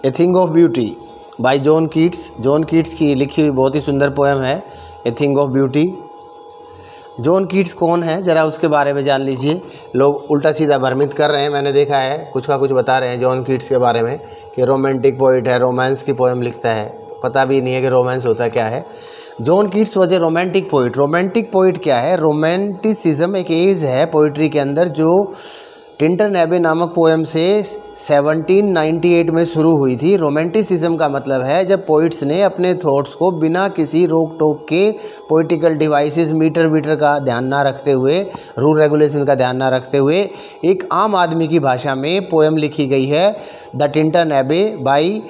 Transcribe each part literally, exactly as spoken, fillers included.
A thing of beauty by John Keats. John Keats की लिखी हुई बहुत ही सुंदर पोएम है a thing of beauty. John Keats कौन है ज़रा उसके बारे में जान लीजिए। लोग उल्टा सीधा भ्रमित कर रहे हैं, मैंने देखा है, कुछ का कुछ बता रहे हैं जॉन कीट्स के बारे में कि रोमांटिक पोइट है, रोमांस की पोएम लिखता है, पता भी नहीं है कि रोमांस होता क्या है। John Keats was a romantic poet. Romantic poet क्या है? रोमांटिसिज्म एक एज है पोइट्री के अंदर जो टिंटन एबे नामक पोएम से सत्रह सौ अट्ठानवे में शुरू हुई थी। रोमांटिसिज्म का मतलब है जब पोइट्स ने अपने थॉट्स को बिना किसी रोक टोक के, पोइटिकल डिवाइसेस, मीटर वीटर का ध्यान ना रखते हुए, रूल रेगुलेशन का ध्यान ना रखते हुए एक आम आदमी की भाषा में पोएम लिखी गई है। The Tintern Abbey by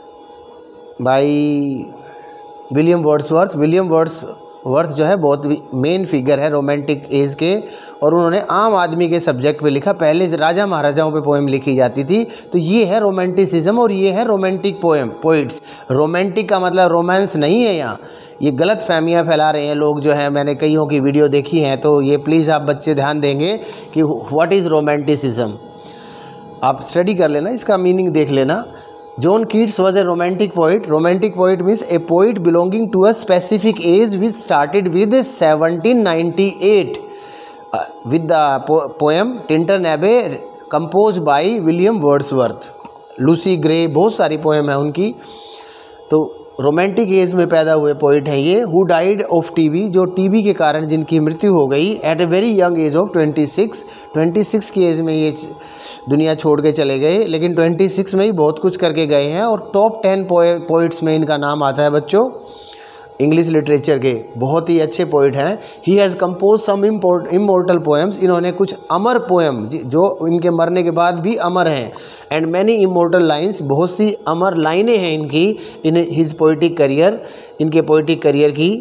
by William Wordsworth. William Wordsworth जो है बहुत मेन फिगर है रोमांटिक एज के, और उन्होंने आम आदमी के सब्जेक्ट पे लिखा। पहले राजा महाराजाओं पे पोएम लिखी जाती थी। तो ये है रोमांटिसिज्म और ये है रोमांटिक पोएम पोइट्स। रोमांटिक का मतलब रोमांस नहीं है यहाँ, ये गलत फहमियाँ फैला रहे हैं लोग जो हैं। मैंने कईयों की वीडियो देखी हैं, तो ये प्लीज़ आप बच्चे ध्यान देंगे कि व्हाट इज़ रोमांटिसिज्म। आप स्टडी कर लेना, इसका मीनिंग देख लेना। John Keats was a romantic poet. Romantic poet means a poet belonging to a specific age which started with seventeen ninety-eight uh, with the po poem Tintern Abbey composed by William Wordsworth. Lucy Grey, बहुत सारी poem है उनकी। तो romantic as में पैदा हुए poet हैं ये। हु डाइड ऑफ टीबी, जो टीबी के कारण जिनकी मृत्यु हो गई at a very young age of twenty six. Twenty six की एज में ये दुनिया छोड़ के चले गए, लेकिन छब्बीस में ही बहुत कुछ करके गए हैं और टॉप टेन पोइट्स में इनका नाम आता है बच्चों, इंग्लिश लिटरेचर के। बहुत ही अच्छे पोइट हैं। He has compose some immortal poems, इन्होंने कुछ अमर पोएम जो इनके मरने के बाद भी अमर हैं, एंड मैनी इमोर्टल लाइन्स, बहुत सी अमर लाइनें हैं इनकी इन हिज पोइटिक करियर, इनके पोइटिक करियर की।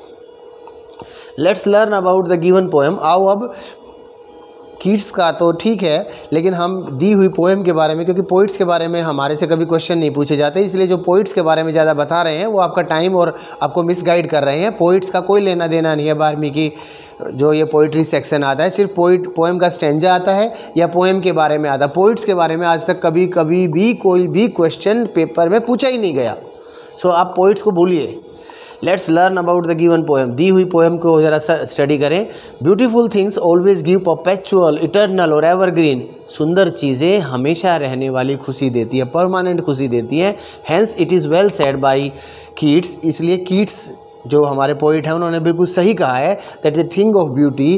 Let's learn about the given poem. आओ अब कीट्स का तो ठीक है, लेकिन हम दी हुई पोएम के बारे में, क्योंकि पोइट्स के बारे में हमारे से कभी क्वेश्चन नहीं पूछे जाते, इसलिए जो पोइट्स के बारे में ज़्यादा बता रहे हैं वो आपका टाइम और आपको मिसगाइड कर रहे हैं। पोइट्स का कोई लेना देना नहीं है बारहवीं की जो ये पोइट्री सेक्शन आता है। सिर्फ पोइट पोएम का स्टेंजा आता है या पोएम के बारे में आता है। पोइट्स के बारे में आज तक कभी कभी भी कोई भी क्वेश्चन पेपर में पूछा ही नहीं गया। सो so, आप पोइट्स को भूलिए। Let's learn about the given poem. दी हुई पोएम को ज़रा स्टडी करें। Beautiful things always give perpetual, eternal और एवरग्रीन। सुंदर चीज़ें हमेशा रहने वाली खुशी देती है, परमानेंट खुशी देती हैं। Hence it is well said by Keats. इसलिए कीट्स जो हमारे पोइट हैं उन्होंने बिल्कुल सही कहा है that the thing of beauty,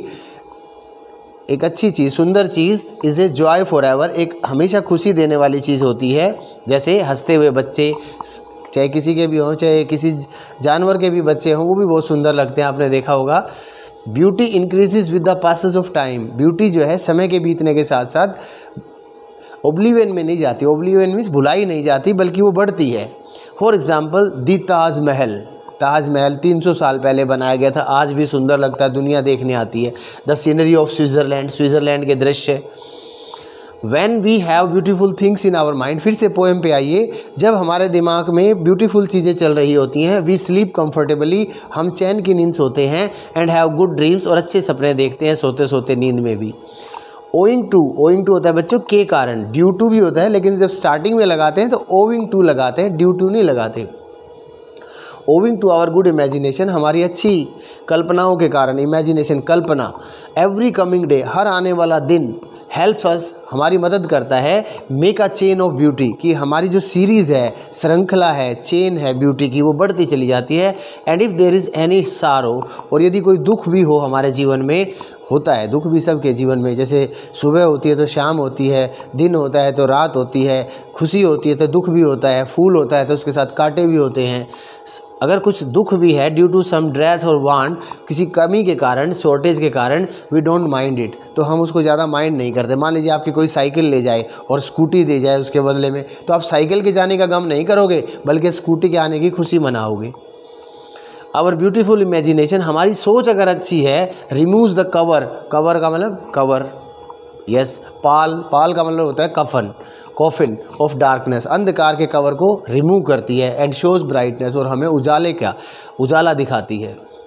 एक अच्छी चीज़, सुंदर चीज़, is a joy for ever, एक हमेशा खुशी देने वाली चीज़ होती है। जैसे हंसते हुए बच्चे, चाहे किसी के भी हों, चाहे किसी जानवर के भी बच्चे हों, वो भी बहुत सुंदर लगते हैं, आपने देखा होगा। Beauty increases with the passes of time. Beauty जो है समय के बीतने के साथ साथ ओब्लिवियन में नहीं जाती। ओब्लिवियन मीन्स भुलाई नहीं जाती, बल्कि वो बढ़ती है। For example the Taj Mahal. Taj Mahal तीन सौ साल पहले बनाया गया था, आज भी सुंदर लगता है, दुनिया देखने आती है। The scenery of Switzerland, Switzerland के दृश्य। When we have beautiful things in our mind, फिर से पोएम पे आइए। जब हमारे दिमाग में ब्यूटीफुल चीज़ें चल रही होती हैं, वी स्लीप कंफर्टेबली, हम चैन की नींद सोते हैं। एंड हैव गुड ड्रीम्स, और अच्छे सपने देखते हैं सोते सोते नींद में भी। ओइंग टू, ओइंग टू होता है बच्चों के कारण, ड्यू टू भी होता है, लेकिन जब स्टार्टिंग में लगाते हैं तो ओविंग टू लगाते हैं, ड्यू टू नहीं लगाते। Owing to our good imagination, हमारी अच्छी कल्पनाओं के कारण, इमेजिनेशन कल्पना। एवरी कमिंग डे, हर आने वाला दिन। हेल्प्स अस, हमारी मदद करता है। Make a chain of beauty, कि हमारी जो सीरीज़ है, श्रृंखला है, चेन है ब्यूटी की, वो बढ़ती चली जाती है। And if there is any sorrow, और यदि कोई दुख भी हो हमारे जीवन में, होता है दुख भी सबके जीवन में, जैसे सुबह होती है तो शाम होती है, दिन होता है तो रात होती है, खुशी होती है तो दुख भी होता है, फूल होता है तो उसके साथ कांटे भी होते हैं। अगर कुछ दुख भी है ड्यू टू सम ड्रेथ और वांट, किसी कमी के कारण, शॉर्टेज के कारण, वी डोंट माइंड इट, तो हम उसको ज़्यादा माइंड नहीं करते। मान लीजिए आपकी कोई साइकिल ले जाए और स्कूटी दे जाए उसके बदले में, तो आप साइकिल के जाने का गम नहीं करोगे, बल्कि स्कूटी के आने की खुशी मनाओगे। आवर ब्यूटीफुल इमेजिनेशन, हमारी सोच अगर अच्छी है, रिमूव्स द कवर, कवर का मतलब कवर, यस, पाल, पाल का मतलब होता है कफन, कॉफिन ऑफ डार्कनेस, अंधकार के कवर को रिमूव करती है। एंड शोज ब्राइटनेस, और हमें उजाले क्या, उजाला दिखाती है।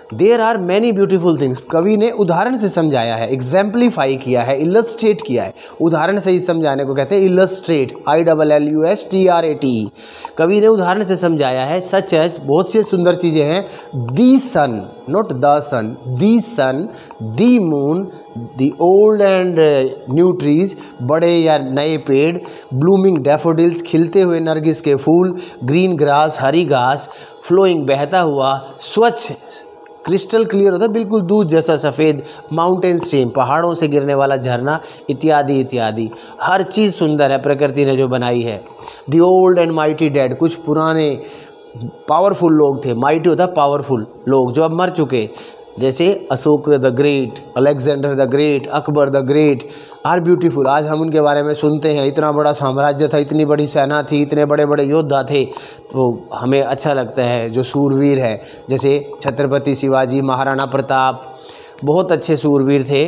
There are many beautiful things. कवि ने उदाहरण से समझाया है, एग्जाम्पलीफाई किया है, इलस्ट्रेट किया है। उदाहरण से ही समझाने को कहते हैं illustrate, I double L U S T R A T. कवि ने उदाहरण से समझाया है, सच एज, बहुत सी सुंदर चीज़ें हैं। The sun, not the sun, the sun, the moon, the old and new trees, बड़े या नए पेड़, ब्लूमिंग डैफोडिल्स, खिलते हुए नरगिस के फूल, ग्रीन ग्रास, हरी घास, फ्लोइंग बहता हुआ, स्वच्छ क्रिस्टल क्लियर होता है, बिल्कुल दूध जैसा सफ़ेद, माउंटेन स्ट्रीम, पहाड़ों से गिरने वाला झरना, इत्यादि इत्यादि। हर चीज़ सुंदर है प्रकृति ने जो बनाई है। The old and mighty dead, कुछ पुराने पावरफुल लोग थे, माइटी होता है पावरफुल लोग जो अब मर चुके, जैसे Ashok the great, Alexander the great, Akbar the great, are beautiful. आज हम उनके बारे में सुनते हैं, इतना बड़ा साम्राज्य था, इतनी बड़ी सेना थी, इतने बड़े बड़े योद्धा थे, तो हमें अच्छा लगता है जो सूरवीर है, जैसे छत्रपति शिवाजी, महाराणा प्रताप, बहुत अच्छे सूरवीर थे,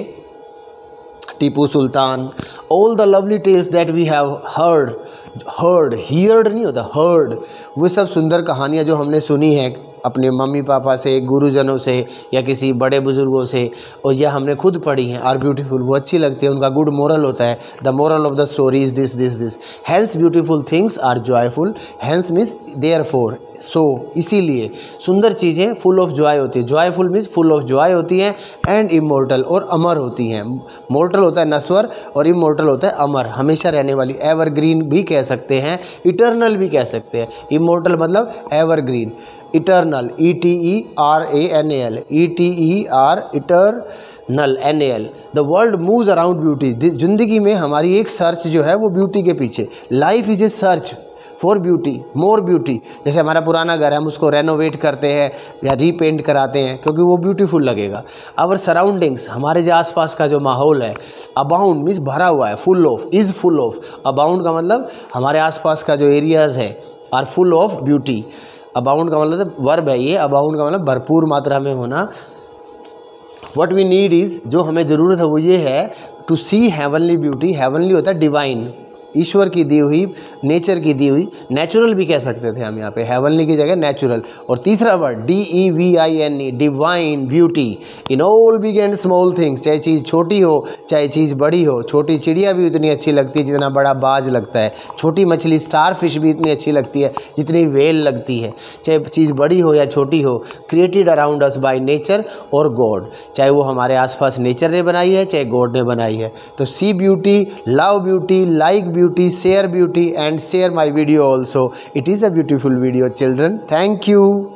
Tipu Sultan. All the lovely tales that we have heard, heard, heard नहीं होता, हर्ड, वो सब सुंदर कहानियाँ जो हमने सुनी हैं अपने मम्मी पापा से, गुरुजनों से या किसी बड़े बुजुर्गों से, और यह हमने खुद पढ़ी हैं, आर ब्यूटीफुल, वो अच्छी लगती है। उनका गुड मोरल होता है, the moral of the story is this this this. Hence beautiful things are joyful, hence means therefore, so इसीलिए सुंदर चीज़ें फुल ऑफ जॉय होती है। Joyful means full of joy होती हैं, एंड इमोर्टल, और अमर होती हैं। मोर्टल होता है नश्वर और इमोर्टल होता है अमर, हमेशा रहने वाली। एवरग्रीन भी कह सकते हैं, इटर्नल भी कह सकते हैं। इमोर्टल मतलब evergreen, eternal, E T E R A N A L, E T E R, eternal, N A L. The world moves around beauty, ज़िंदगी में हमारी एक सर्च जो है वो ब्यूटी के पीछे। Life is a search for beauty, more beauty. जैसे हमारा पुराना घर है, हम उसको रेनोवेट करते हैं या रीपेंट कराते हैं क्योंकि वो ब्यूटीफुल लगेगा। आवर सराउंडिंग्स, हमारे जो आसपास का जो माहौल है, अबाउंड मीन्स भरा हुआ है, full of, is full of. Abound का मतलब हमारे आसपास का जो एरियाज़ है are full of beauty. Abound का मतलब वर्ब है ये, अबाउंड का मतलब भरपूर मात्रा में होना। व्हाट वी नीड इज़, जो हमें ज़रूरत है वो ये है, to see heavenly beauty. Heavenly होता है डिवाइन, ईश्वर की दी हुई, नेचर की दी हुई, नेचुरल भी कह सकते थे हम यहाँ पे, हेवनली की जगह नेचुरल। और तीसरा word D E V I N E, divine beauty in all big and small things. चाहे चीज़ छोटी हो चाहे चीज़ बड़ी हो, छोटी चिड़िया भी उतनी अच्छी लगती है जितना बड़ा बाज लगता है, छोटी मछली स्टार फिश भी इतनी अच्छी लगती है जितनी वेल लगती है। चाहे चीज़ बड़ी हो या छोटी हो, created around us by nature और गॉड, चाहे वो हमारे आसपास नेचर ने बनाई है चाहे गॉड ने बनाई है। तो see beauty, love beauty, like beauty, share beauty and share my video also. It is a beautiful video, children. Thank you.